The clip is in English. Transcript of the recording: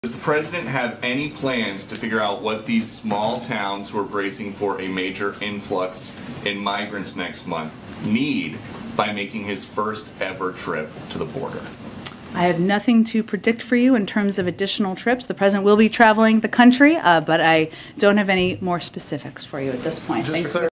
Does the president have any plans to figure out what these small towns who are bracing for a major influx in migrants next month need by making his first ever trip to the border? I have nothing to predict for you in terms of additional trips. The president will be traveling the country, but I don't have any more specifics for you at this point. Thanks.